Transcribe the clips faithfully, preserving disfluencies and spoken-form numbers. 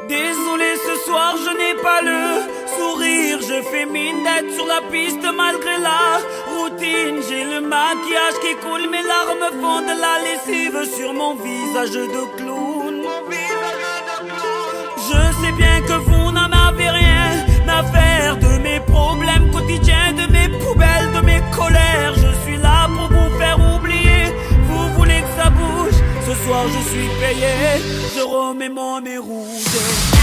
Désolé, ce soir je n'ai pas le sourire. Je fais mine d'être sur la piste malgré la routine. J'ai le maquillage qui coule, mes larmes font de la lessive sur mon visage de clown. Je sais bien que vous n'en avez rien à faire de mes problèmes quotidiens, de mes poubelles, de mes colères. Je suis là pour vous faire oublier. Vous voulez que ça bouge? Ce soir je suis payé. Je remets mon nez rouge.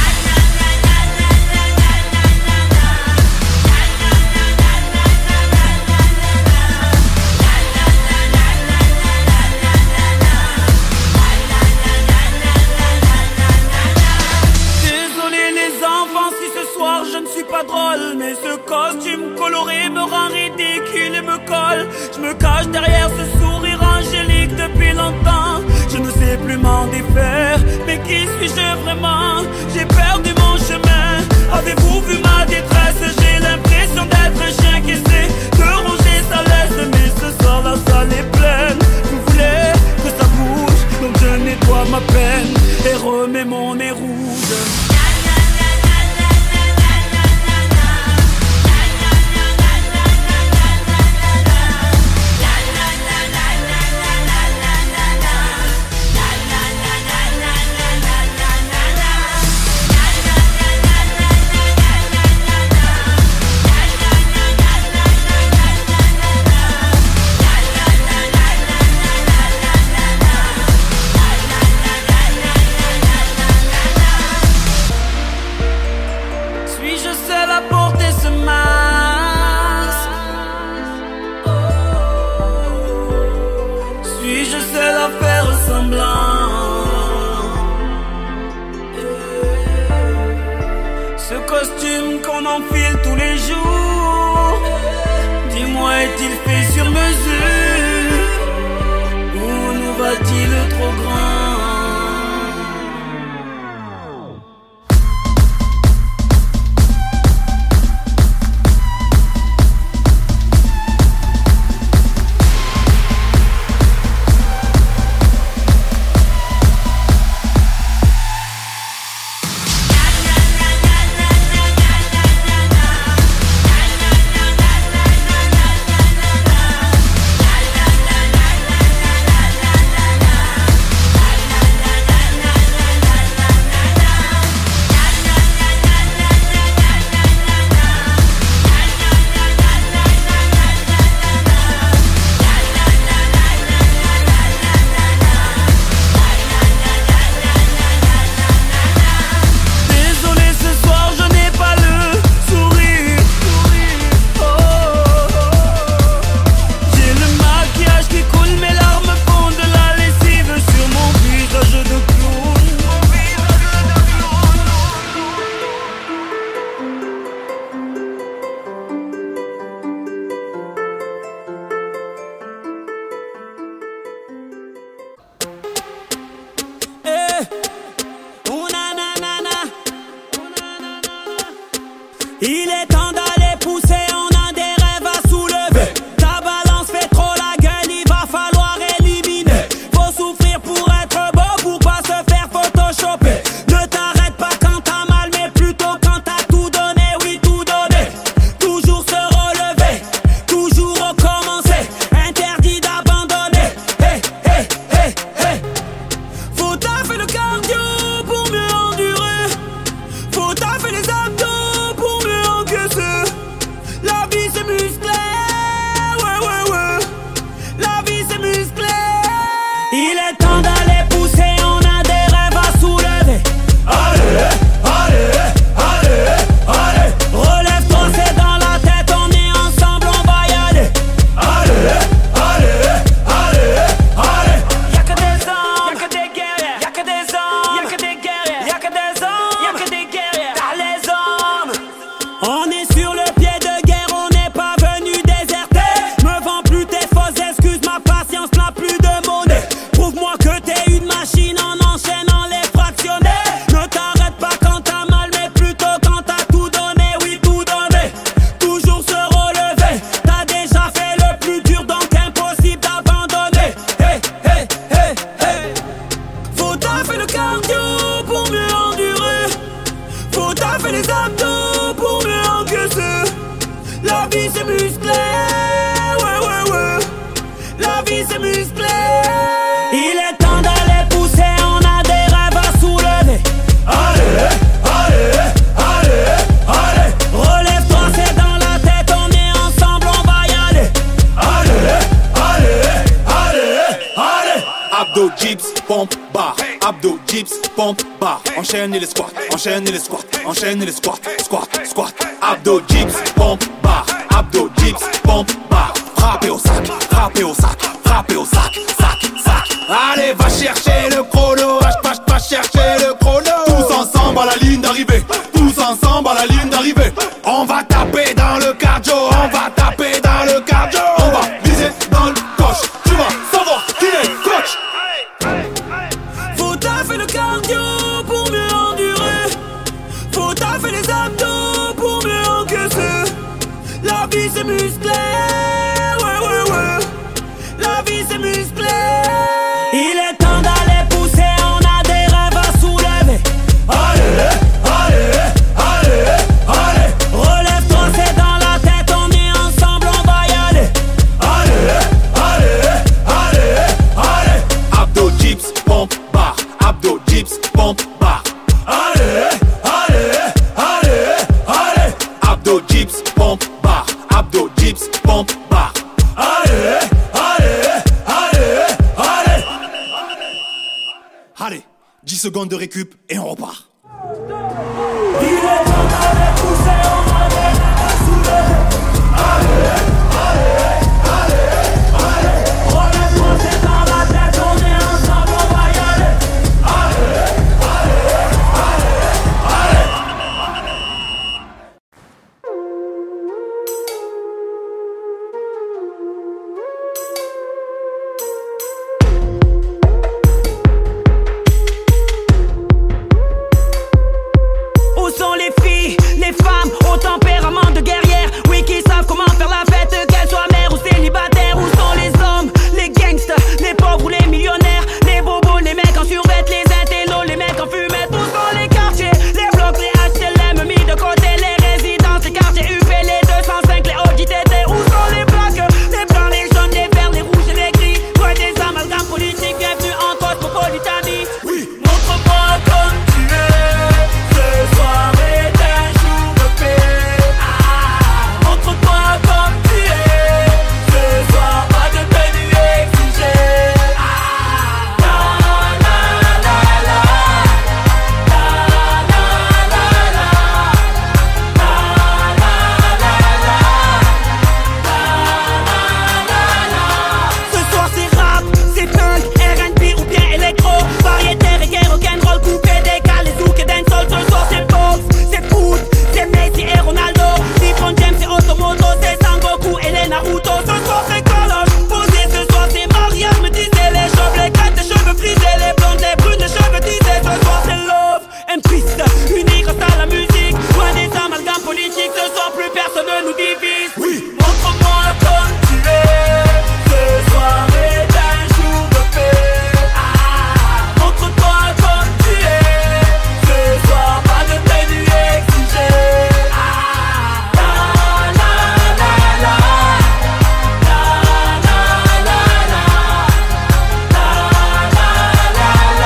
Je ne suis pas drôle, mais ce costume coloré me rend ridicule et me colle. Je me cache derrière ce sourire angélique depuis longtemps. Je ne sais plus m'en défaire, mais qui suis-je vraiment? J'ai perdu mon chemin. Avez-vous vu ma détresse? J'ai l'impression d'être un chien qui essaie de ronger sa laisse, mais ce soir la salle est pleine. Vous voulez que ça bouge, donc je nettoie ma peine et remets mon nez rouge. Ce costume qu'on enfile tous les jours, dis-moi, est-il fait sur mesure ou nous va-t-il trop grand? Abdo, dips, pompe, bar. Abdo, dips, pompe, bar. Enchaîne les squats, enchaîne les squats, enchaîne les squats, squat, squat. Abdo, dips, pompe, bar. Abdo, dips, pompe, bar. Frappez au sac, frappez au sac, frappez au sac, sac, sac. Allez, va chercher le chrono, va, va, va chercher le chrono. Tous ensemble à la ligne d'arrivée, tous ensemble à la ligne d'arrivée. On va taper dans le cardio, on va taper dans le cardio. On va viser dans le coche, tu vas savoir qui est coach. Faut taffer le cardio pour mieux endurer. Faut taffer les abdos pour mieux encaisser. La vie c'est musclé, ouais ouais ouais. La vie c'est musclé. Il est temps d'aller pousser, on a des rêves à soulever. Allez, allez, allez, allez. Relève-toi, c'est dans la tête, on est ensemble, on va y aller. Allez, allez, allez, allez. Abdo, dips, pompe, bar. Abdo, dips, pompe, bar. Allez, allez, allez, allez. Abdo, dips, pompe, bar. Abdo, dips, pompe, bar. Allez, allez, allez, allez. Allez, dix secondes de récup et on repart. Il est temps d'aller pousser, on a des rêves à soulever. Allez, allez, allez, allez. Relève-toi, c'est dans la tête, on est ensemble, on va y aller. Allez, allez, allez, allez. Où sont les filles, les femmes au tempérament de guerrière? Oui, qui savent comment faire la fête, qu'elles soient mères ou célibataires. Où sont les hommes, les gangsters, les pauvres ou les millionnaires? Les bobos, les mecs en survêt, les intellos, les mecs en fumette. Où sont les quartiers, les blocs, les H L M mis de côté? Les résidences, les quartiers U P, les deux cent cinq, les O J T T. Où sont les plaques, les blancs, les jaunes, les verts, les rouges et les gris? Loin des amalgames politiques, bienvenue en cosmopolitanie. Oui, montre-moi comme tu es. Ce soir est un jour de paix. Ah, montre-toi comme tu es. Ce soir, pas de tenue exigée. Ah, la la la la. La la la la. La la la la. La la la la. Ce soir c'est rap, c'est punk, R and B ou bien électro. Variété, reggae, rock'n'roll, coupé, décalé, zouk et dancehall. Ce soir c'est boxe, c'est foot, c'est Messi et Ronaldo. LeBron James et Automoto, c'est Sangoku et les Naruto. Ce soir c'est collage, posé, ce soir c'est mariage. Me disaient les chauves, les gâtes, les cheveux frisés, les blondes, les brunes, les cheveux tisés. Ce soir c'est love and peace, unis grâce à la musique. Loin des amalgames politiques, ce soir plus personne ne nous divise. Oui, montre-moi comme tu es. Ce soir est un jour de paix. Ah, montre-toi comme tu es. Ce soir, pas de tenue exigée. Ah, la la la la. La la la la. La la la la.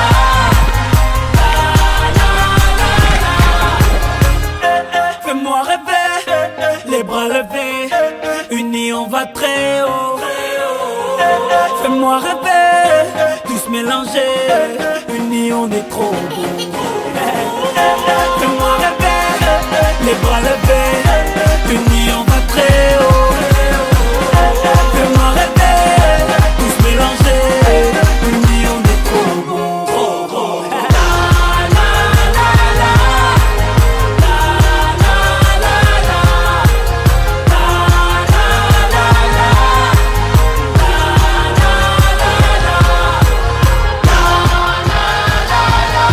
La la la la. Eh, eh, fais-moi rêver, les bras levés, unis on va très haut. Eh, eh, fais-moi rêver, tous mélangés, unis on est trop beau. Eh, eh, eh, fais-moi rêver, les bras levés, unis on va très haut. Eh, eh, fais-moi rêver, tous mélangés, unis on est trop beau. Trop beau. La la la la. La la la la. La la la la. La la la la. La la la la.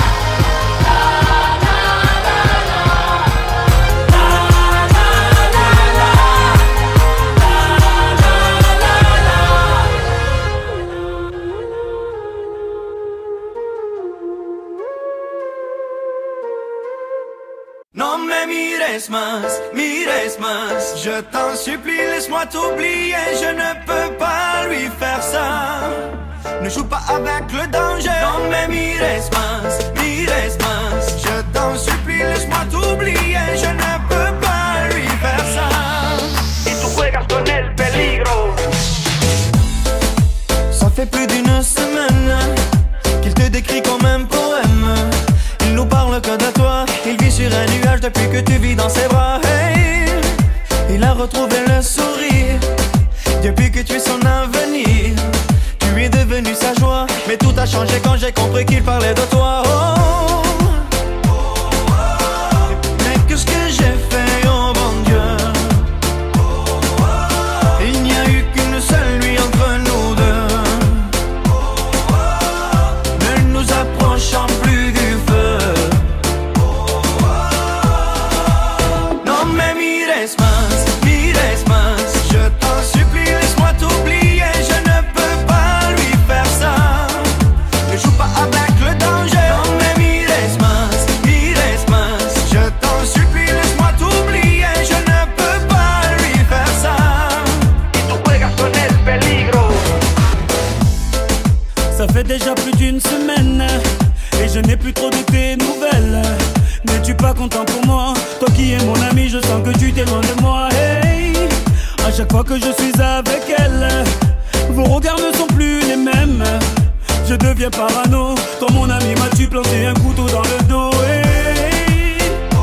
Non mais mires más, mires más. Je t'en supplie, laisse-moi t'oublier. Je ne peux pas lui faire ça. Ne joue pas avec le danger. Non mais mires más, mires más. Je t'en supplie, laisse-moi t'oublier. Je ne peux pas lui faire ça. Y tú juegas con el peligro. Ça fait plus d'une une semaine qu'il te décrit comme un poème. Il nous parle que de toi, il vit sur un nuage depuis que tu vis dans ses bras. Hey, il a retrouvé le sourire depuis que tu es son avenir. Tu es devenu sa joie, mais tout a changé quand j'ai compris qu'il parlait de toi. Oh, mais qu'est-ce que j'ai fait, oh bon Dieu? Il n'y a eu qu'une seule nuit entre nous deux, ne nous approchons plus du feu. Non mais mires más, mires más, je t'en supplie, laisse-moi t'oublier. Je ne peux pas lui faire ça, ne joue pas avec le danger. Non mais mires más, mires más, je t'en supplie, laisse-moi t'oublier. Je ne peux pas lui faire ça, y tú juegas con el peligro. Ça fait déjà plus d'une semaine et je n'ai plus trop de tes nouvelles. N'es-tu pas content pour moi? Toi qui es mon ami, je sens que tu t'éloignes de moi. Hey, à chaque fois que je suis avec elle, vos regards ne sont plus les mêmes. Je deviens parano. Quand mon ami m'as-tu planté un couteau dans le dos? Hey,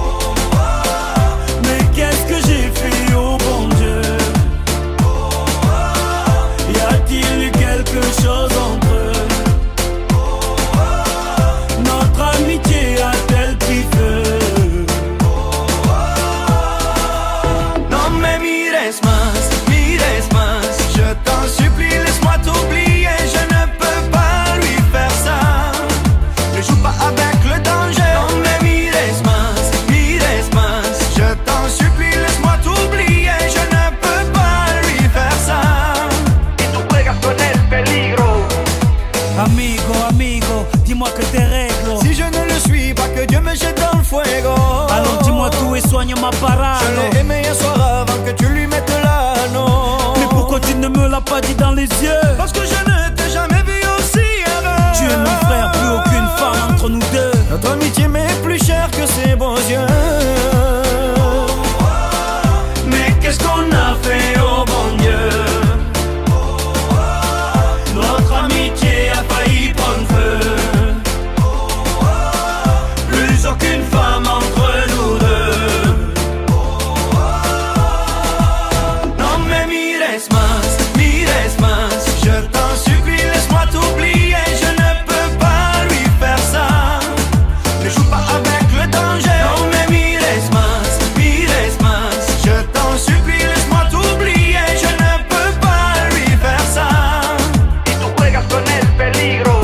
mais qu'est-ce que j'ai fait, oh bon Dieu? Y a-t-il eu quelque chose entre eux? Notre amitié a-t-elle pris feu? Non mais mires más, mires más, je t'en supplie, laisse-moi t'oublier. Je ne peux pas lui faire ça, ne joue pas avec le danger. Non mais mires más, mires más, je t'en supplie, laisse-moi t'oublier. Je ne peux pas lui faire ça, y tú juegas con el peligro. Amigo, amigo, dis-moi que t'es réglo. Si je ne le suis pas, que Dieu me jette dans le fuego. Alors dis-moi tout et soigne ma parade. Je l'ai aimé un soir avant que tu lui mettes l'anneau. Mais pourquoi tu ne me l'as pas dit dans les yeux? Parce que je ne t'ai jamais vu aussi heureux. Tu es mon frère, plus aucune femme entre nous deux. Notre amitié m'est plus chère que ses beaux yeux. Mais qu'est-ce qu'on a fait, oh bon Dieu? Notre amitié a failli prendre feu. Plus aucune femme entre nous deux. Non mais mires más, mires más, je t'en supplie, laisse-moi t'oublier. Je ne peux pas lui faire ça, ne joue pas avec le danger. Non mais mires más, mires más, je t'en supplie, laisse-moi t'oublier. Je ne peux pas lui faire ça, y tú juegas con el peligro.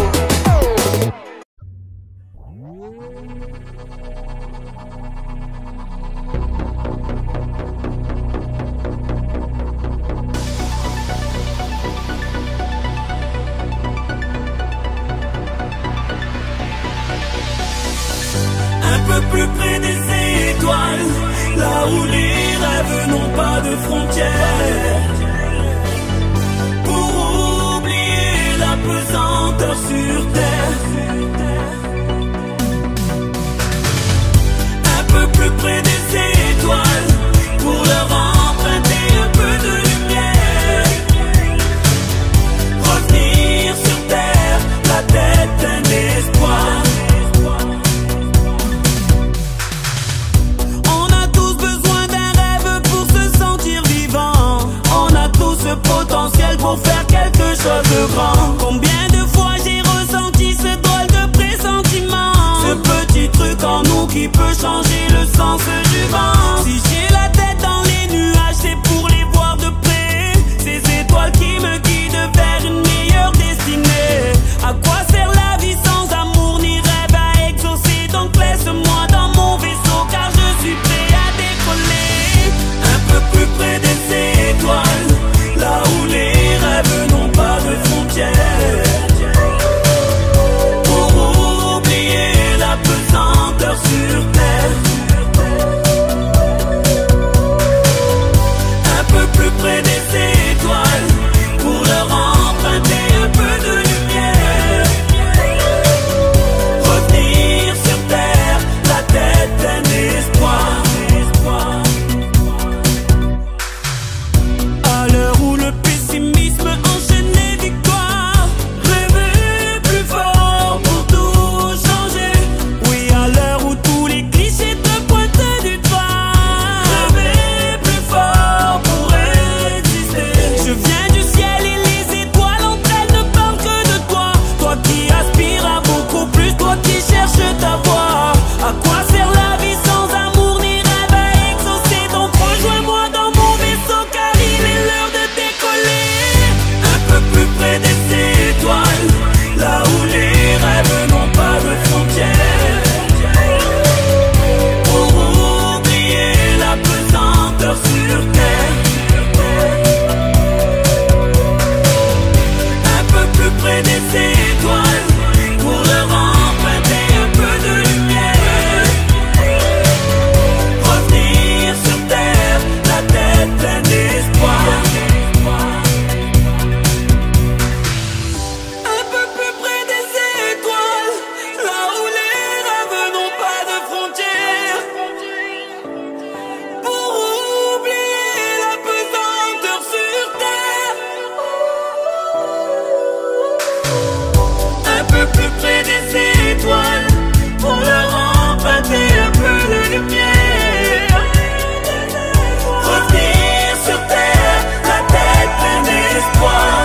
Un peu plus près des étoiles, là où les rêves n'ont pas de frontières. Pour oublier la pesanteur sur terre. Un peu plus près des étoiles, pour leur emprunter un peu de lumière. Revenir sur terre, la tête un espoir. On a tous besoin d'un rêve pour se sentir vivant. On a tous ce potentiel pour faire quelque chose de grand. Combien de fois j'ai reçu plus près des étoiles pour leur emprunter un peu de lumière. Revenir sur terre, la tête pleine d'espoir.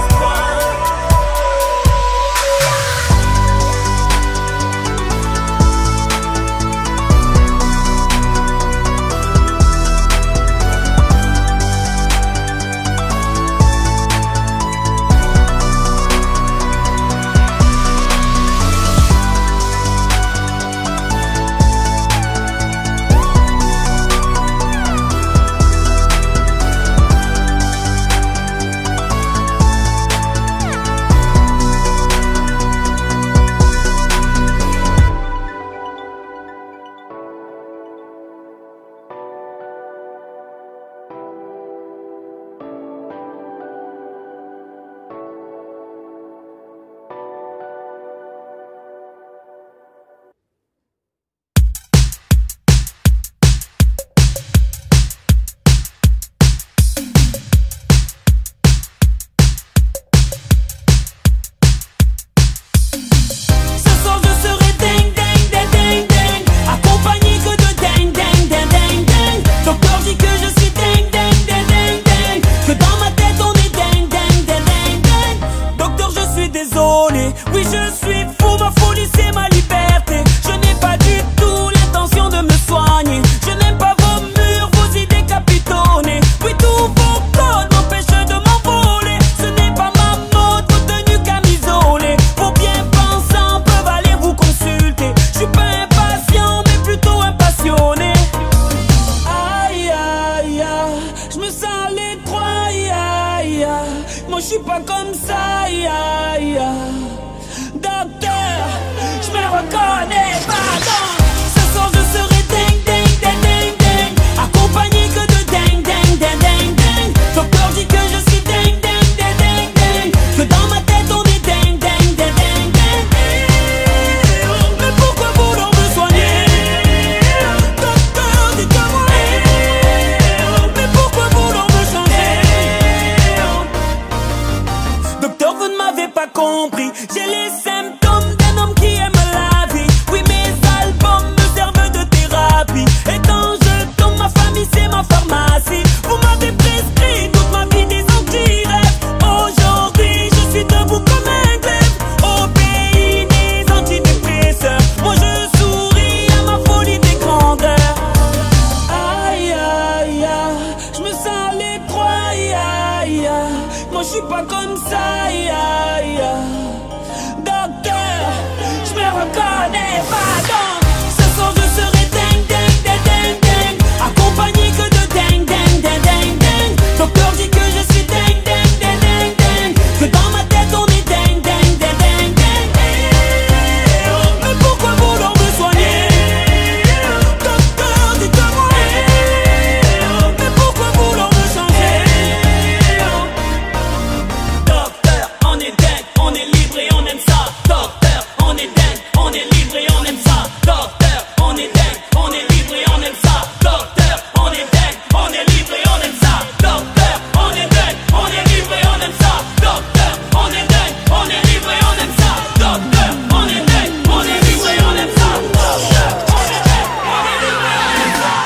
Moi je suis pas comme ça, ya, ya. Docteur, je me reconnais pas dans. Ce soir je serai ding ding ding ding ding, accompagné que de ding ding ding ding ding. Docteur dit que je suis ding ding ding ding ding, que dans ma tête on est ding ding ding ding ding. Mais pourquoi vouloir me soigner? Docteur, dites-moi. Mais pourquoi vouloir me changer? Docteur, vous ne m'avez pas compris. J'ai les symptômes d'un homme qui aime la vie. Oui, mes albums me servent de thérapie. Et quand je tombe, ma famille c'est ma pharmacie. Vous m'avez prescrit toute ma vie des anti-rêves. Aujourd'hui je suis debout comme un glaive. Au pays des antidépresseurs, moi je souris à ma folie des grandeurs. Aïe aïe aïe, je me sens l'étroit. Aïe aïe aïe, moi je suis pas comme ça. Aïe aïe aïe. Docteur, je me reconnais pas dans. Ce soir je serai ding ding ding ding ding, accompagné que de ding ding ding ding ding. Docteur dit que je suis ding ding ding ding ding, que dans ma tête on est ding ding ding ding ding. Mais pourquoi vouloir me soigner? Docteur, dites-moi. Mais pourquoi vouloir me changer? Docteur, on est dingue, on est libre et on aime ça. Docteur, on est dingue, on est libre et on aime ça. Docteur, on est dingue, on est libre et on aime ça. Docteur, on est dingue, on est libre et on aime ça. Docteur, on est dingue, on est libre et on aime ça. Docteur, on est dingue, on est libre et on aime ça. Docteur, on est dingue, on est libre et on aime ça. Docteur, on est dingue, on est libre et on aime ça.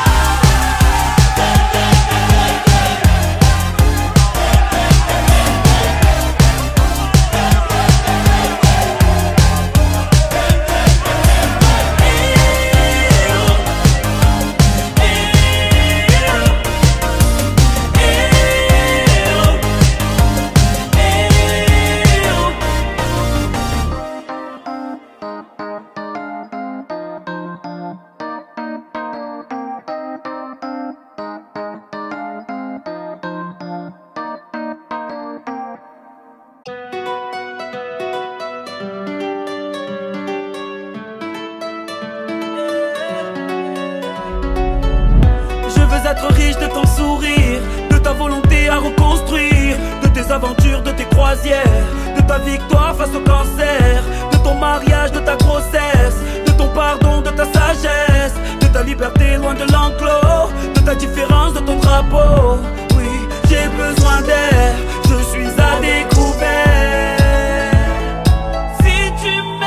Je veux être riche de ton sourire, de ta volonté à reconstruire, de tes aventures, de tes croisières, de ta victoire face au cancer, de ton mariage, de ta grossesse, de ton pardon, de ta sagesse, de ta liberté loin de l'enclos, de ta différence, de ton drapeau. Oui, j'ai besoin d'air, je suis à découvert. Si tu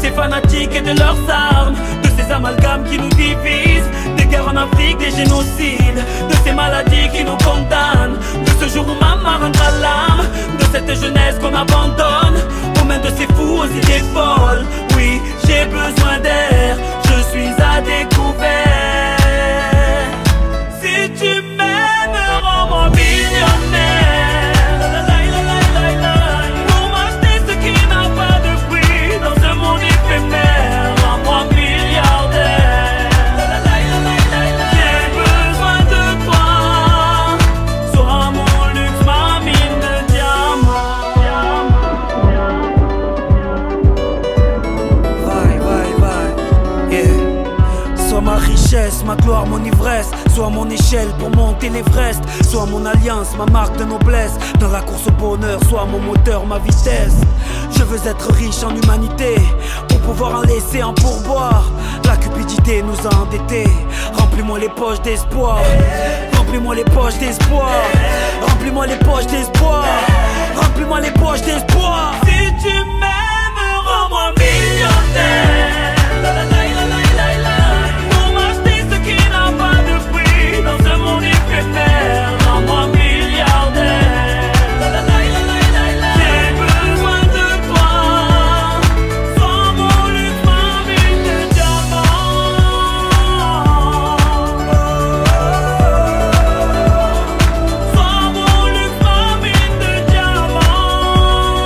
ces fanatiques et de leurs armes, de ces amalgames qui nous divisent, des guerres en Afrique, des génocides, de ces maladies qui nous condamnent, de ce jour où maman rendra l'âme, de cette jeunesse qu'on abandonne aux mains de ces fous aux idées folles. Oui, j'ai besoin d'air, je suis à découvert. Si tu m'aimes, rends-moi millionnaire. Pour m'acheter ce qui n'a pas de prix dans ce monde éphémère, rends-moi milliardaire. J'ai besoin de toi, sois mon luxe, ma mine de diamants. Vai, vai, vai, yeah. Sois ma richesse, ma gloire, mon ivresse. Sois mon échelle pour monter l'Everest. Sois mon alliance, ma marque de noblesse. Dans la course au bonheur, sois mon moteur, ma vitesse. Je veux être riche en humanité pour pouvoir en laisser en pourboire. La cupidité nous a endettés. Remplis-moi les poches d'espoir. Remplis-moi les poches d'espoir. Remplis-moi les poches d'espoir. Remplis-moi les poches d'espoir. Si tu m'aimes, rends-moi millionnaire. Dans ce monde éphémère, rends-moi milliardaire. J'ai besoin de toi, sois mon luxe, ma mine de diamants. Sois mon luxe, ma mine de diamants.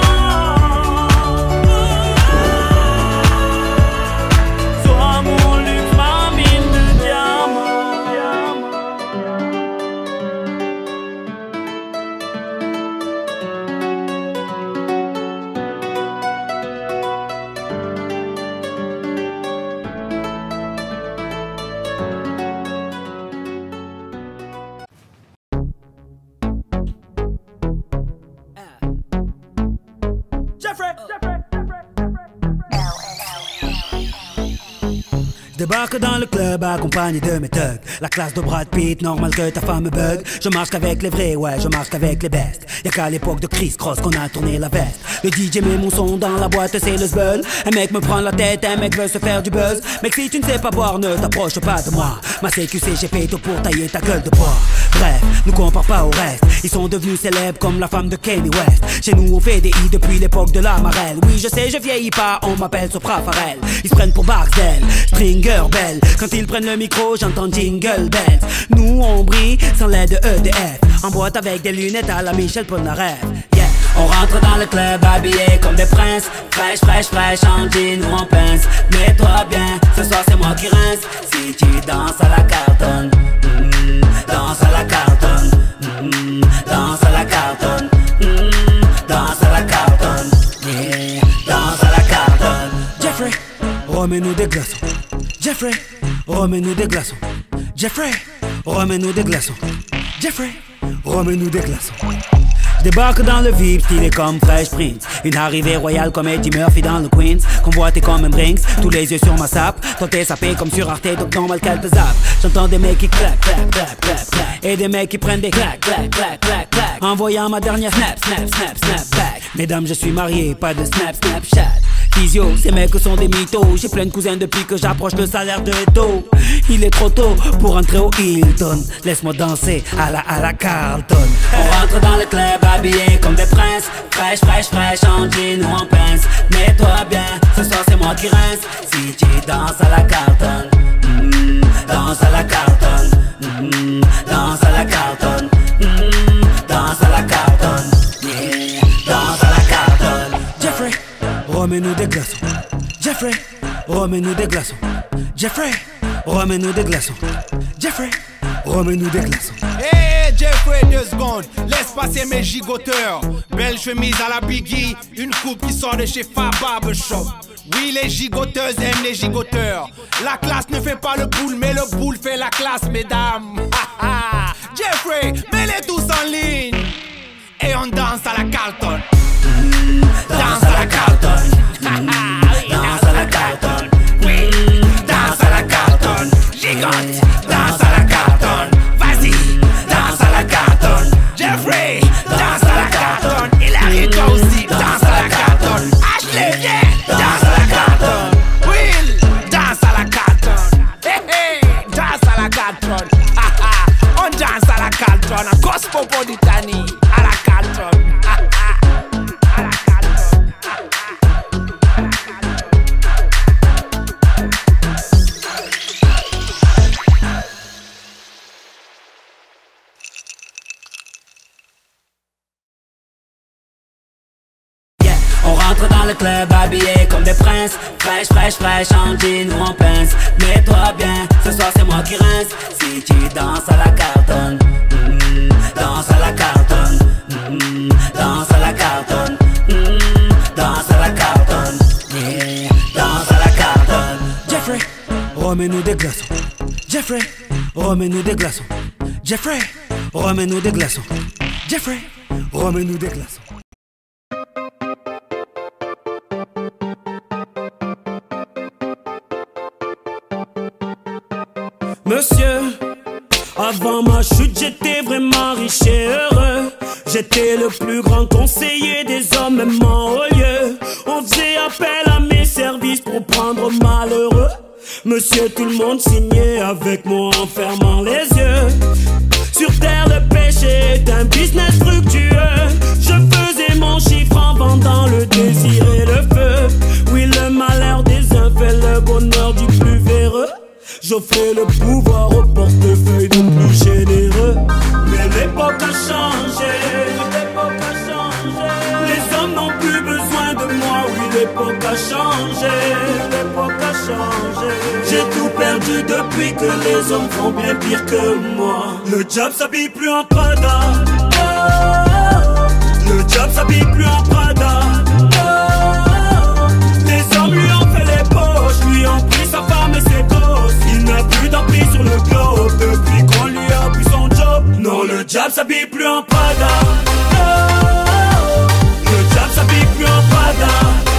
Sois mon luxe, ma mine de diamants. Je débarque dans le club accompagné de mes thugs. La classe de Brad Pitt, normal que ta femme me bug. Je marche qu'avec les vrais, ouais, je marche qu'avec les bestes. Y'a qu'à l'époque de Chris Cross qu'on a tourné la veste. Le D J met mon son dans la boîte, c'est le zbeul. Un mec me prend la tête, un mec veut se faire du buzz. Mec, si tu ne sais pas boire, ne t'approche pas de moi. Ma C Q C, j'ai fait tout pour tailler ta gueule de bois. Bref, nous compare pas au reste. Ils sont devenus célèbres comme la femme de Kanye West. Chez nous on fait des i depuis l'époque de la marelle. Oui je sais je vieillis pas, on m'appelle Sopra Farel. Ils se prennent pour Barcel, Stringer Bell. Quand ils prennent le micro j'entends Jingle Bells. Nous on brille sans l'aide de E D F. En boîte avec des lunettes à la Michel Polnareff. Yeah. On rentre dans le club habillé comme des princes. Fraîche, fraîche, fraîche, en jean ou en pince. Mets-toi bien, ce soir c'est moi qui rince. Si tu danses à la cartonne, mm, danse à la cartonne, mm, danse à la cartonne, mm, danse à la cartonne, yeah, danse à la cartonne. Jeffrey, remets-nous des glaçons. Jeffrey, remets-nous des glaçons. Jeffrey, remets-nous des glaçons. Jeffrey, remets-nous des glaçons. Je débarque dans le V I P, stylé comme Fresh Prince. Une arrivée royale comme Eddie Murphy dans le Queens. Convoité comme un Brinks, tous les yeux sur ma sape. Toi t'es sapé comme sur Arte, donc normal qu'elle te zappe. J'entends des mecs qui claquent, claquent, claquent, claquent, claquent. Et des mecs qui prennent des claques, claques, claques, claques, claques. Envoyant ma dernière snap, snap, snap, snap back. Mesdames, je suis marié, pas de snap, snapchat. Physio, ces mecs sont des mythos. J'ai plein de cousins depuis que j'approche le salaire de Eto. Il est trop tôt pour entrer au Hilton. Laisse-moi danser à la à la Carlton. On rentre dans le club habillé comme des princes. Fraîche, fraîche, fraîche, en jean ou en pince. Mets-toi bien, ce soir c'est moi qui rince. Si tu danses à la Carlton, mm, danse à la Carlton, mm, danse à la Carlton, mm, danse à la Carlton, yeah, danse à la Carlton. Jeffrey, remets-nous des glaçons. Jeffrey, remets-nous des glaçons. Jeffrey, remets-nous des glaçons. Jeffrey, remets-nous des glaçons. Hey Jeffrey, deux secondes, laisse passer mes gigoteurs. Belle chemise à la Biggie, une coupe qui sort de chez Fab Barbershop. Oui, les gigoteuses aiment les gigoteurs. La classe ne fait pas le boule, mais le boule fait la classe, mesdames. Jeffrey, mets-les tous en ligne. Et on danse à la Carlton. Mm, danse à la Carlton. Mm, danse à la Carlton. Oui, danse à la Carlton. Gigote, danse à la Carlton. Vas-y, danse à la Carlton. Jeffrey, danse à la Carlton. Il arrive toi aussi, danse à la Carlton. Ashley, viens, danse à la Carlton. le club habillés comme des princes, fraîche, fraîche, fraîche, en jean ou en pince. Mets-toi bien, ce soir c'est moi qui rince. Si tu danses à la cartonne, mm, danse à la cartonne, mm, danse à la cartonne, mm, danse à la cartonne, yeah, danse à la cartonne. Jeffrey, remets-nous des glaçons. Jeffrey, remets-nous des glaçons. Jeffrey, remets-nous des glaçons. Jeffrey, remets-nous des glaçons. Monsieur, avant ma chute j'étais vraiment riche et heureux. J'étais le plus grand conseiller des hommes, même en haut lieu. On faisait appel à mes services pour prendre malheureux. Monsieur, tout le monde signait avec moi en fermant les yeux. Sur terre le péché est un business fructueux. Je faisais mon chiffre en vendant le désir et le feu. Oui, le malheur des uns fait le bonheur du plus véreux. J'offrais le pouvoir au portefeuille de plus généreux. Mais l'époque a changé, l'époque a changé. Les hommes n'ont plus besoin de moi, oui l'époque a changé, l'époque a changé. J'ai tout perdu depuis que les hommes font bien pire que moi. Le diable s'habille plus en Prada, oh, le diable s'habille plus en Prada, oh, les hommes lui ont fait les poches, lui ont pris sa femme et ses gosses. Il n'a plus d'emprise sur le globe depuis qu'on lui a pris son job. Non, le diable s'habille plus en Prada, oh, le diable s'habille plus en Prada,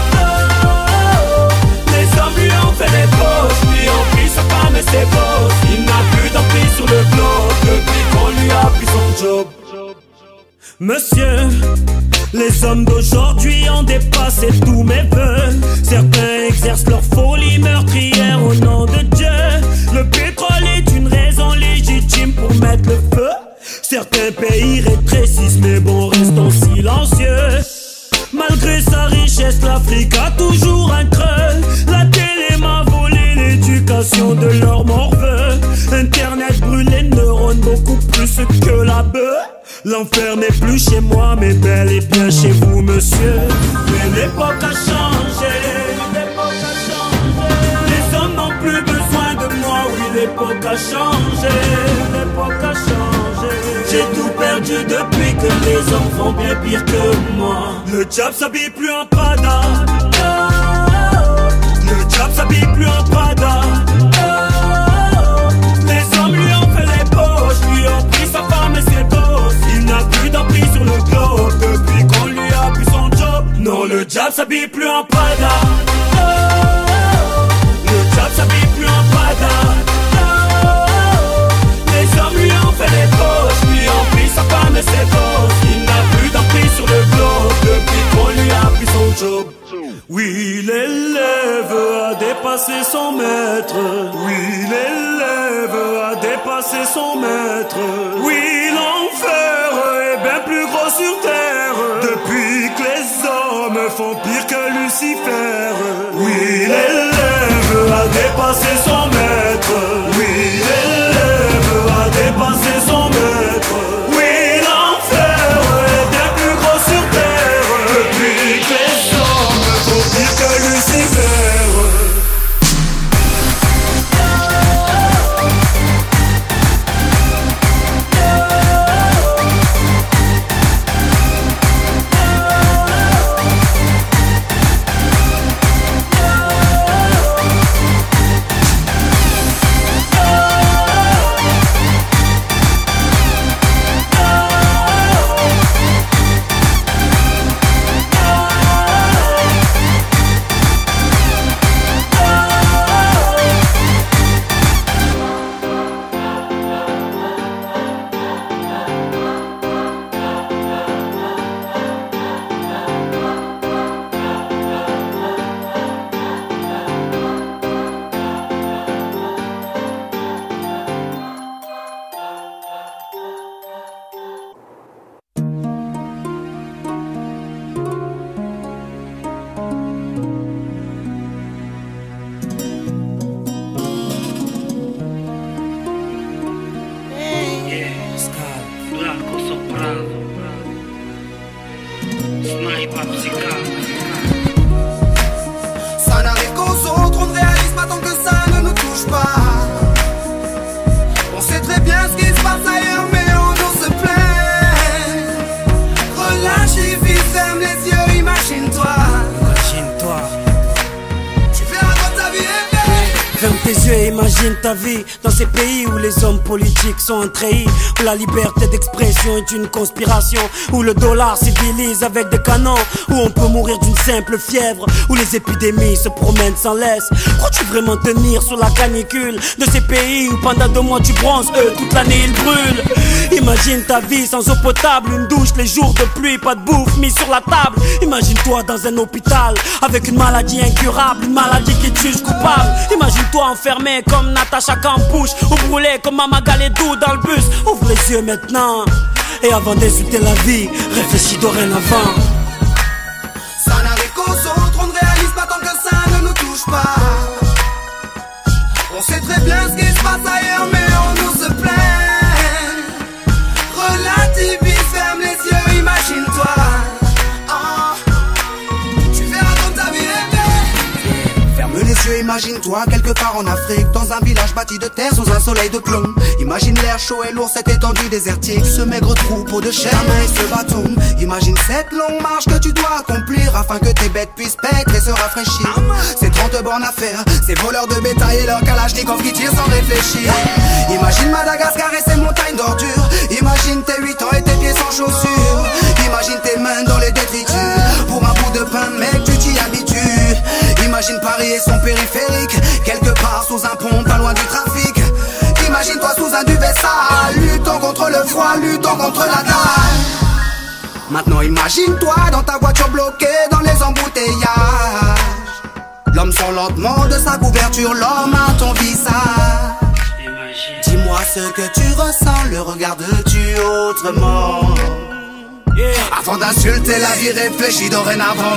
oh, les hommes lui ont fait les poches, lui ont pris sa femme et ses gosses. Il n'a plus d'emprise sur le globe depuis qu'on lui a pris son job. Monsieur, les hommes d'aujourd'hui ont dépassé tous mes vœux. Certains exercent leur folie meurtrière au nom de Dieu. Le pétrole est une raison légitime pour mettre le feu. Certains pays rétrécissent mais bon, restons silencieux. Malgré sa richesse, l'Afrique a toujours un creux. La télé m'a volé l'éducation de leur morveux. Internet brûle les neurones beaucoup plus que la bœuf. L'enfer n'est plus chez moi mais bel et bien chez vous monsieur. Mais l'époque a changé, l'époque a changé. Les hommes n'ont plus besoin de moi, oui l'époque a changé, l'époque a changé. J'ai tout perdu depuis que les hommes font bien pire que moi. Le diable s'habille plus en Prada, oh, le diable s'habille plus en Prada, oh, les hommes lui ont fait les poches, lui ont pris sa femme et ses gosses. Il n'a plus d'emprise sur le globe depuis qu'on lui a pris son job. Non, le diable s'habille plus en Prada, oh, le diable s'habille plus en Prada, oh, les hommes lui ont fait les poches, lui ont pris sa femme et ses gosses. Il n'a plus d'emprise sur le globe depuis qu'on lui a pris son job. Oui, l'élève a dépassé son maître. Oui, l'élève a dépassé son maître. Oui, l'enfer est bien plus gros sur terre depuis que les hommes font pire que Lucifer. Oui, l'élève a dépassé son maître. Oui, l'élève a dépassé son maître. Oui, l'enfer est bien plus gros sur terre depuis que les hommes font pire que Lucifer. Ferme tes yeux et imagine ta vie dans ces pays où les hommes politiques sont trahis, où la liberté d'expression est une conspiration, où le dollar civilise avec des canons, où on peut mourir d'une simple fièvre, où les épidémies se promènent sans laisse. Crois-tu vraiment tenir sur la canicule de ces pays où pendant deux mois tu bronzes, eux toute l'année ils brûlent? Imagine ta vie sans eau potable, une douche les jours de pluie, pas de bouffe mise sur la table. Imagine-toi dans un hôpital avec une maladie incurable, une maladie qui te juge coupable. Imagine-toi enfermé comme Natacha Campouche, ou brûlé comme Mama Galedou dans le bus. Ouvre les yeux maintenant, et avant d'insulter la vie, réfléchis dorénavant. Ça n'arrive qu'aux autres, on ne réalise pas tant que ça ne nous touche pas. On sait très bien ce qui se passe ailleurs, mais on nous se plaint. Relativise, ferme les yeux, imagine-toi. Les yeux, imagine-toi quelque part en Afrique, dans un village bâti de terre sous un soleil de plomb. Imagine l'air chaud et lourd, cette étendue désertique, ce maigre troupeau de chair, main et ce bâton. Imagine cette longue marche que tu dois accomplir afin que tes bêtes puissent paître et se rafraîchir. Ces trente bornes à faire, ces voleurs de bétail et leurs kalachnikov qui tirent sans réfléchir. Imagine Madagascar et ses montagnes d'ordures. Imagine tes huit ans et tes pieds sans chaussures. Imagine tes mains dans les détritus. Pour un bout de pain, mec, tu t'y habitues. Imagine Paris et son périphérique, quelque part sous un pont, pas loin du trafic. Imagine-toi sous un duvet sale, luttant contre le froid, luttant contre la dalle. Maintenant imagine-toi dans ta voiture bloquée dans les embouteillages. L'homme sort lentement de sa couverture, l'homme à ton visage. Dis-moi ce que tu ressens, le regardes-tu autrement? Avant d'insulter la vie, réfléchis dorénavant.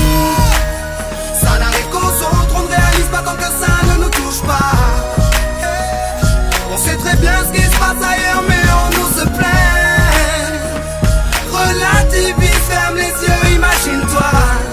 Ça n'arrive qu'aux autres, on ne réalise pas tant que ça ne nous touche pas. On sait très bien ce qui se passe ailleurs, mais on nous se plaint. Relativise, ferme les yeux, imagine-toi.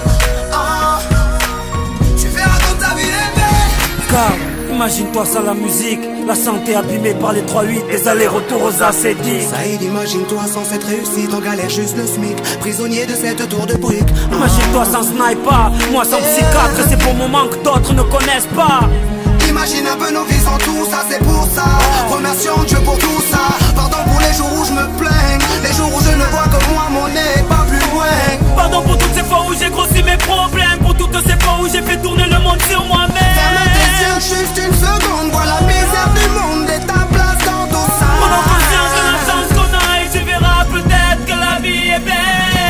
Oh, tu verras comme ta vie est belle. Car imagine-toi sans la musique, la santé abîmée par les trois huit, les allers-retours aux A C dix. Saïd, imagine-toi sans cette réussite, en galère juste le SMIC, prisonnier de cette tour de briques. Imagine-toi sans sniper, moi sans psychiatre, ces beaux moments que d'autres ne connaissent pas. Imagine un peu nos vies sans tout ça, c'est pour ça. Remercions Dieu pour tout ça. Pardon pour les jours où je me plains, les jours où je ne vois que moi, mon nez, pas plus loin. Pardon pour toutes ces fois où j'ai grossi mes problèmes, pour toutes ces fois où j'ai fait tourner le monde sur moi-même. Ferme tes yeux juste une seconde, vois la misère du monde et ta place dans tout ça. Prends conscience de la chance qu'on a et tu verras peut-être que la vie est belle.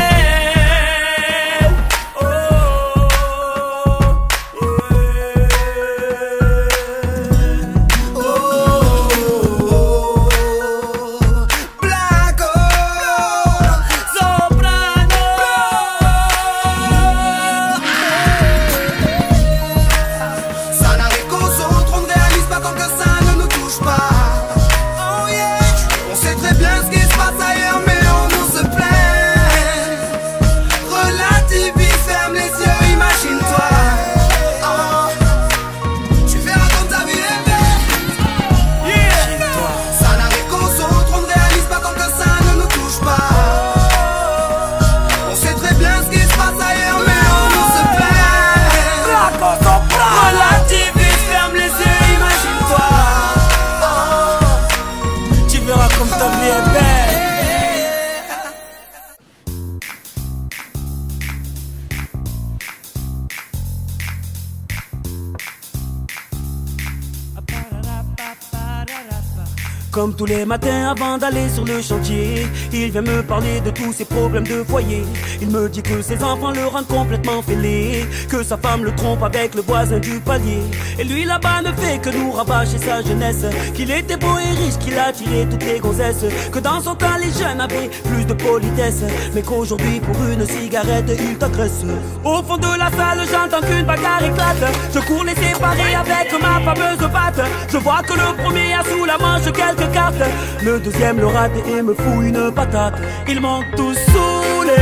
Comme tous les matins avant d'aller sur le chantier, il vient me parler de tous ses problèmes de foyer. Il me dit que ses enfants le rendent complètement fêlé, que sa femme le trompe avec le voisin du palier. Et lui là-bas ne fait que nous rabâcher sa jeunesse, qu'il était beau et riche, qu'il a tiré toutes les gonzesses, que dans son temps les jeunes avaient plus de politesse, mais qu'aujourd'hui pour une cigarette il t'agresse. Au fond de la salle j'entends qu'une bagarre éclate, je cours les séparer avec ma fameuse batte. Je vois que le premier a sous la manche quelques cartes, le deuxième le rate et me fout une patate. Ils m'ont tous saoulé,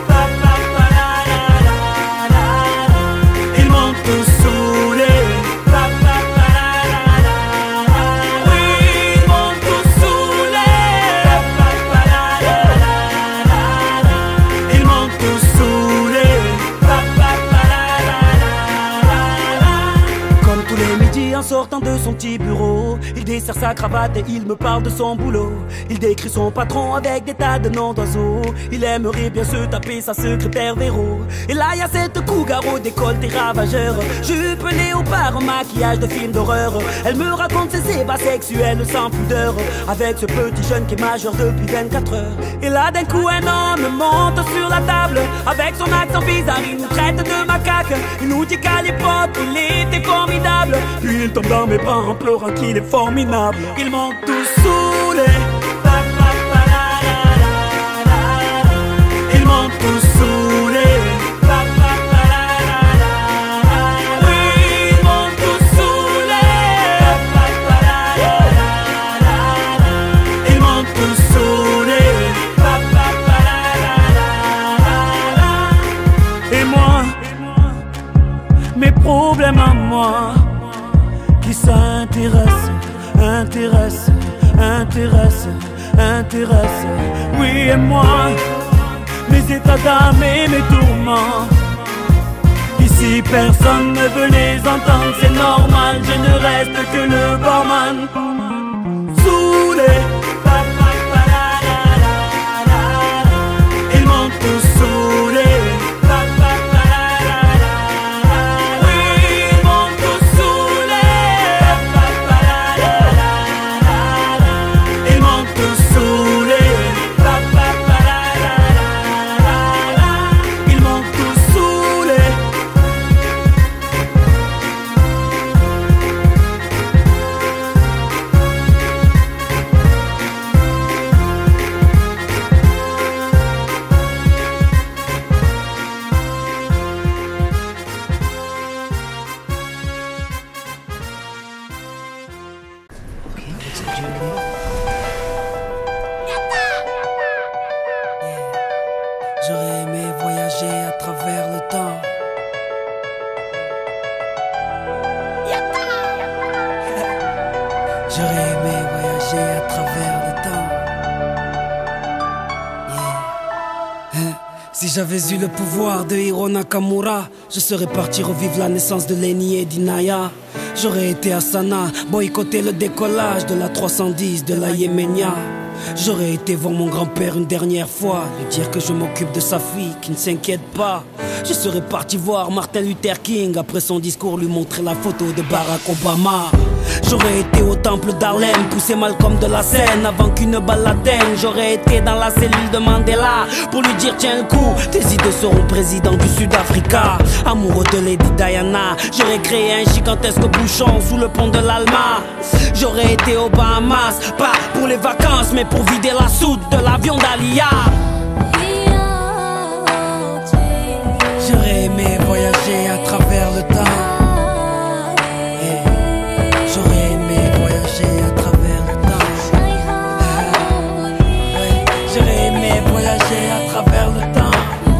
ils m'ont tous saoulé. Oui, ils m'ont tous saoulé. Ils m'ont tous saoulé. Comme tous les midis midi en sortant de son petit bureau, il dessert sa cravate et il me parle de son boulot. Il décrit son patron avec des tas de noms d'oiseaux. Il aimerait bien se taper sa secrétaire Véro. Et là y a cette cougar au décolleté ravageur, jupe léopard, maquillage de film d'horreur. Elle me raconte ses ébats sexuels sans pudeur, avec ce petit jeune qui est majeur depuis vingt-quatre heures. Et là d'un coup un homme monte sur la table, avec son accent bizarre il nous traite de macaque. Il nous dit qu'à l'époque il était formidable, puis il tombe dans mes bras en pleurant qu'il est formidable. Ils m'ont tous saoulé, ils m'ont tous saoulé. Oui, ils m'ont tous saoulé. Ils m'ont tous saoulé. Et moi, mes problèmes à moi, qui s'intéresse, intéresse, intéresse, intéresse. Oui, et moi, mes états d'âme et mes tourments, ici personne ne veut les entendre, c'est normal, je ne reste que le barman. Saoulé, ils m'ont tous saoulé. J'aurais aimé voyager à travers le temps. J'aurais aimé voyager à travers le temps. Yeah. Si j'avais eu le pouvoir de Hiro Nakamura, je serais parti revivre la naissance de Lenny et d'Inaya. J'aurais été à Sana, boycotter le décollage de la trois cent dix de la Yéménia. J'aurais été voir mon grand-père une dernière fois, lui dire que je m'occupe de sa fille, qui ne s'inquiète pas. Je serais parti voir Martin Luther King, après son discours lui montrer la photo de Barack Obama. J'aurais été au temple d'Harlem, pousser Malcolm de la scène avant qu'une balle l'atteigne. J'aurais été dans la cellule de Mandela pour lui dire tiens le coup, tes idées seront président du Sud-Africa. Amoureux de Lady Diana, j'aurais créé un gigantesque bouchon sous le pont de l'Alma. J'aurais été aux Bahamas, pas pour les vacances mais pour vider la soute de l'avion d'Alia. J'aurais aimé voyager à travers le temps. J'aurais aimé voyager à travers le temps. J'aurais aimé voyager à travers le temps.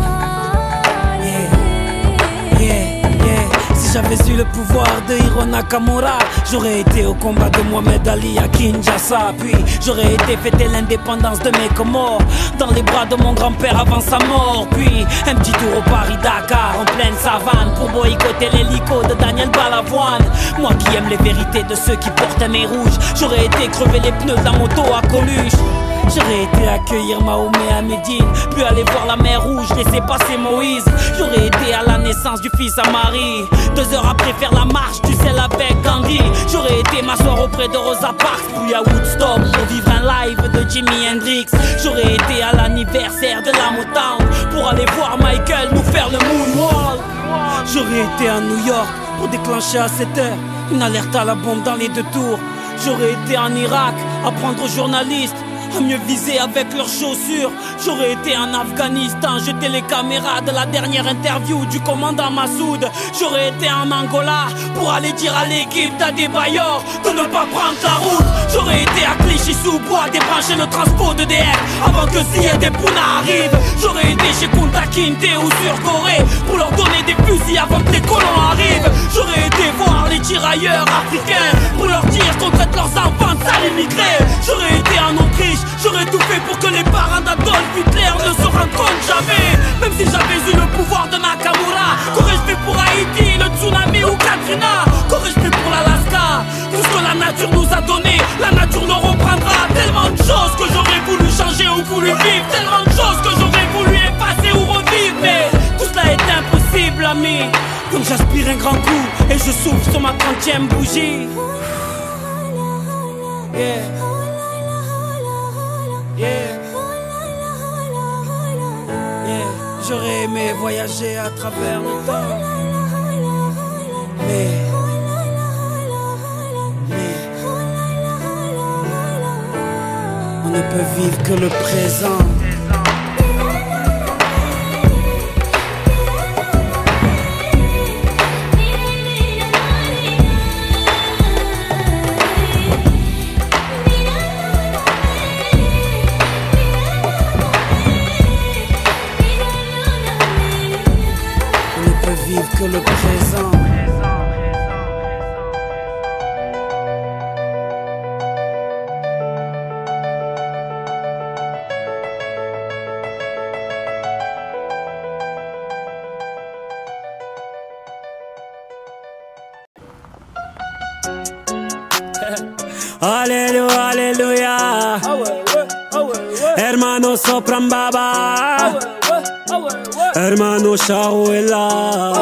Yeah, yeah, yeah. Si j'avais eu le pouvoir de Hiro Nakamura, j'aurais été au combat de Mohamed Ali à Kinshasa. Puis j'aurais été fêter l'indépendance de mes Comores dans les bras de mon grand-père avant sa mort. Puis un petit tour au Paris-Dakar en pleine savane pour boycotter l'hélico de Daniel Balavoine. Moi qui aime les vérités de ceux qui portent un nez rouge, j'aurais été crever les pneus de la moto à Coluche. J'aurais été accueillir Mahomet à Médine, puis aller voir la mer Rouge, laisser passer Moïse. J'aurais été à la naissance du fils à Marie, deux heures après faire la marche du sel avec Gandhi. J'aurais été m'asseoir auprès de Rosa Parks, puis à Woodstock pour vivre un live de Jimi Hendrix. J'aurais été à l'anniversaire de la Motown pour aller voir Michael nous faire le moonwalk. J'aurais été à New York pour déclencher à sept heures une alerte à la bombe dans les deux tours. J'aurais été en Irak apprendre aux journalistes à mieux viser avec leurs chaussures. J'aurais été en Afghanistan, jeter les caméras de la dernière interview du commandant Massoud. J'aurais été en Angola pour aller dire à l'équipe d'Adebayor de ne pas prendre la route. J'aurais été à Clichy-sous-Bois débrancher le transport de D F avant que Ziyad et Pouna arrivent. J'aurais été chez Kunta Kinte ou sur Corée pour leur donner des fusils avant que les colons arrivent. J'aurais été voir les tirailleurs africains pour leur dire qu'on traite leurs enfants de sales immigrés. J'aurais été en Autriche, j'aurais tout fait pour que les parents d'Adolf Hitler ne se rendent compte jamais. Même si j'avais eu le pouvoir de Nakamura, qu'aurais-je fait pour Haïti, le tsunami ou Katrina? Qu'aurais-je fait pour l'Alaska voulu vivre, tellement de choses que j'aurais voulu effacer ou revivre. Mais tout cela est impossible, ami. Donc j'aspire un grand coup et je souffle sur ma trentième bougie. Yeah. Yeah. Yeah. J'aurais aimé voyager à travers le temps, mais, mais on ne peut vivre que le présent. Vivre que le présent. Alléluia, alléluia. Hermano sopran baba. Hermano Shaouela.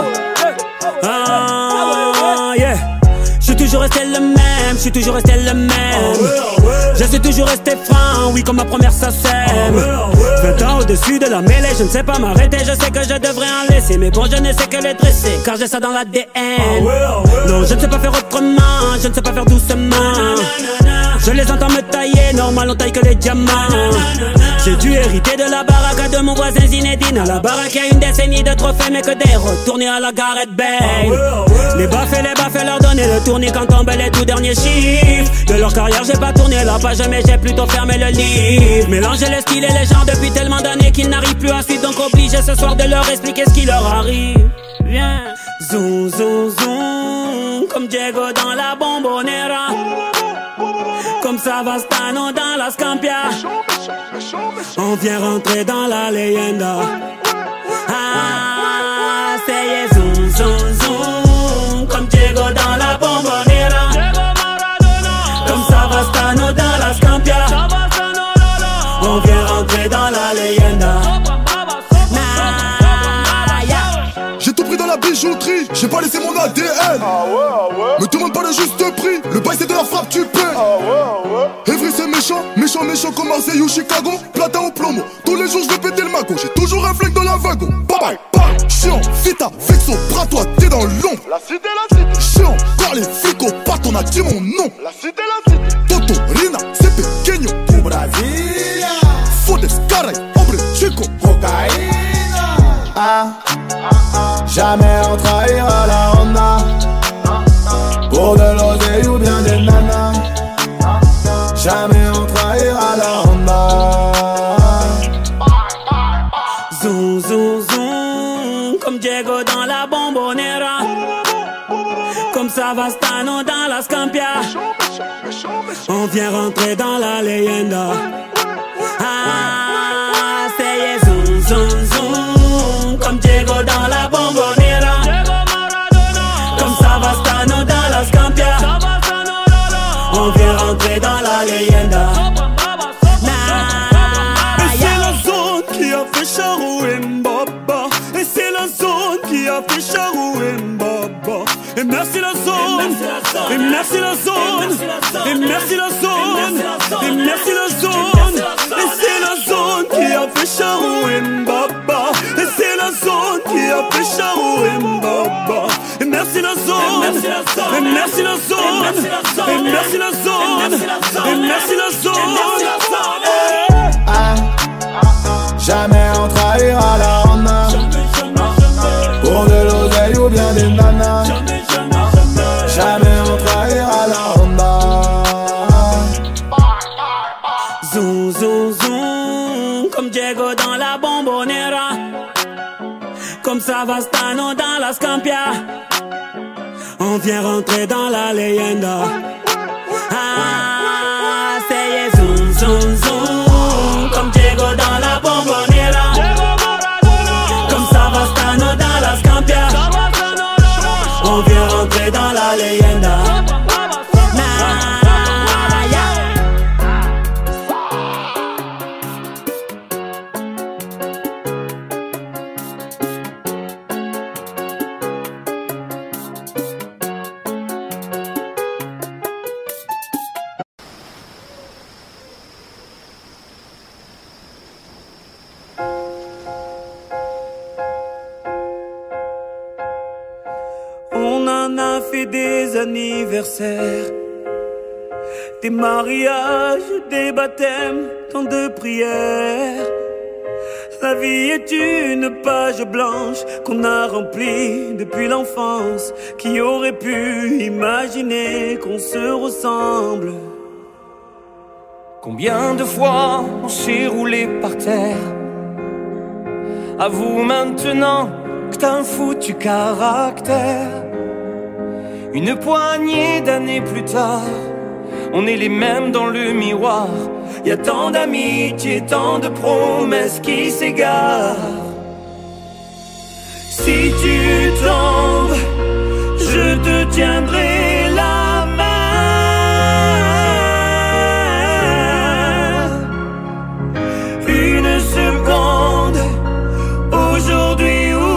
Ah yeah. Je suis toujours resté le même, je suis toujours resté le même. Je suis toujours resté franc, oui comme ma première ça sème. vingt ans au-dessus de la mêlée, je ne sais pas m'arrêter. Je sais que je devrais en laisser, mais bon je ne sais que les dresser, car j'ai ça dans l'A D N. Non je ne sais pas faire autrement, je ne sais pas faire doucement. Je les entends me tailler, normal on taille que les diamants. J'ai dû hériter de la baraque de mon voisin Zinedine. À la baraque il y a une décennie de trophées, mais que des retournés à la Gareth Bale. Les baffes et les baffes leur donner le tournis quand tombent les tout derniers chiffres de leur carrière. J'ai pas tourné la page mais j'ai plutôt fermé le livre. Mélanger les styles et les genres depuis tellement d'années qu'ils n'arrivent plus à suivre. Donc obligé ce soir de leur expliquer ce qui leur arrive. Viens, zoom zoom zoom, comme Diego dans la Bombonera, comme Savastano dans la Scampia. On vient rentrer dans la leyenda. Ah, c'est zoom zoom zoom, comme Diego dans la Bombonera, comme Savastano dans la Scampia. On vient rentrer dans la leyenda. J'ai tout pris dans la bijouterie, j'ai pas laissé mon A D N. Ah ouais, ah ouais. Me demande pas le juste prix, le bail c'est de la frappe, tu paies. Ah ouais, ah ouais. Evry c'est méchant, méchant, méchant comme Marseille ou Chicago. Platin au plomo, tous les jours je vais péter le mago. J'ai toujours un flingue dans la wagon. Bye bye, bye. Chiant, vita, vexo, bras toi, t'es dans l'ombre. La cité, la cité. Chiant, car les flics au pat, on a dit mon nom. La cité, la cité. Toto, Rina, c'est pequeño. Au Brasilia. Fodes, caray, hombre, chico. Cocaïna. Ah. Jamais on trahira la Honda pour de l'oseille ou bien des nanas. Jamais on trahira la Honda. Zoom zoom zoom, comme Diego dans la Bombonera, comme Savastano dans la Scampia. On vient rentrer dans la leyenda. Ah, c'est zoom zoom zoom, comme Diego dans la Bombonera, comme Savastano dans la Scampia. On vient rentrer dans la leyenda. Et c'est la zone qui a fait Charou et Mbaba. Et c'est la zone qui a fait Charou et Mbaba. Et merci la zone, et merci la zone, et merci la zone, et merci la zone. Et c'est la zone qui a fait Charou et Mbaba. Et c'est la zone qui a fait Charou et Mbaba. Et merci la zone, et merci la zone, et merci la zone, et merci la zone. Ah, jamais on trahira la Honda pour de l'oseille ou bien des nanas. Jamais on trahira la Honda. Zoom zoom zoom, comme Diego dans la Bombonera, comme Savastano dans la Scampia. On vient rentrer dans la leyenda. Ah, c'est zoom zoom zoom, comme Diego dans la Bombonera, comme Savastano dans la Scampia. On vient rentrer dans la leyenda. des anniversaires, des mariages, des baptêmes, tant de prières. La vie est une page blanche qu'on a remplie depuis l'enfance. Qui aurait pu imaginer qu'on se ressemble? Combien de fois on s'est roulé par terre? Avoue maintenant que t'as un foutu caractère. Une poignée d'années plus tard, on est les mêmes dans le miroir. Y a tant d'amitié, tant de promesses qui s'égarent. Si tu tombes, je te tiendrai la main. Une seconde, aujourd'hui ou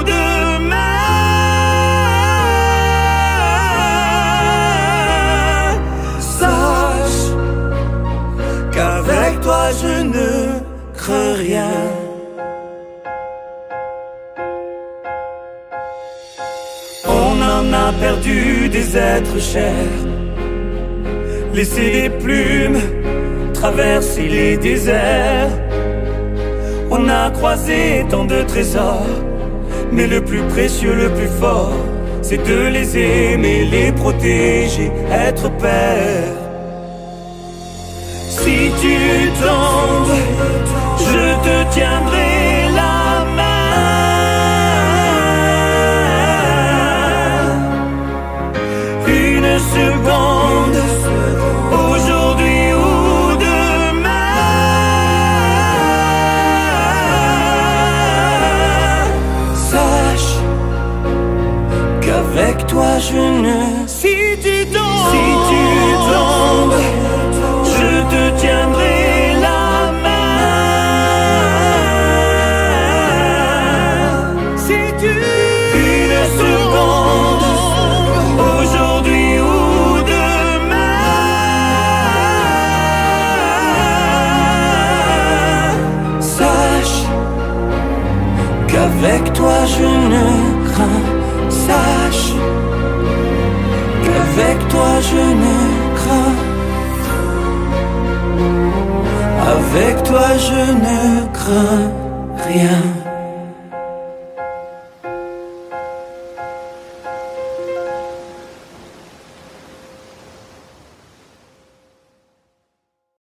demain. Sache qu'avec toi je ne crains rien. On en a perdu des êtres chers, laissé des plumes, traversé les déserts. On a croisé tant de trésors, mais le plus précieux, le plus fort, c'est de les aimer, les protéger, être père. Si tu tombes, je te tiendrai la main. Une seconde, aujourd'hui ou demain. Sache qu'avec toi je ne... Si tu tombes, si tu tombes, je te tiendrai la main. Si tu une seconde, aujourd'hui ou demain. Sache qu'avec toi je ne crains. Sache qu'avec toi je ne crains. Avec toi je ne crains rien.